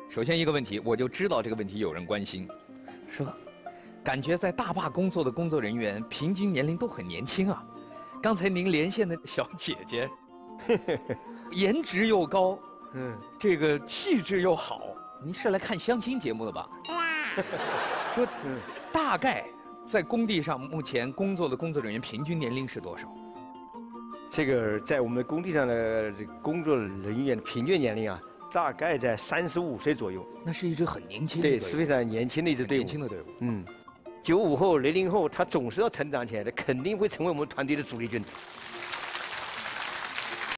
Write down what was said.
首先一个问题，我就知道这个问题有人关心，说，感觉在大坝工作的工作人员平均年龄都很年轻啊。刚才您连线的小姐姐，颜值又高，这个气质又好，您是来看相亲节目的吧？说，大概在工地上目前工作的工作人员平均年龄是多少？ 这个在我们工地上的这个工作人员平均年龄啊，大概在35岁左右。 那是一支很年轻的队伍， 对，是非常年轻的一支队伍。 年轻的队伍。 95后、00后，他总是要成长起来的，肯定会成为我们团队的主力军。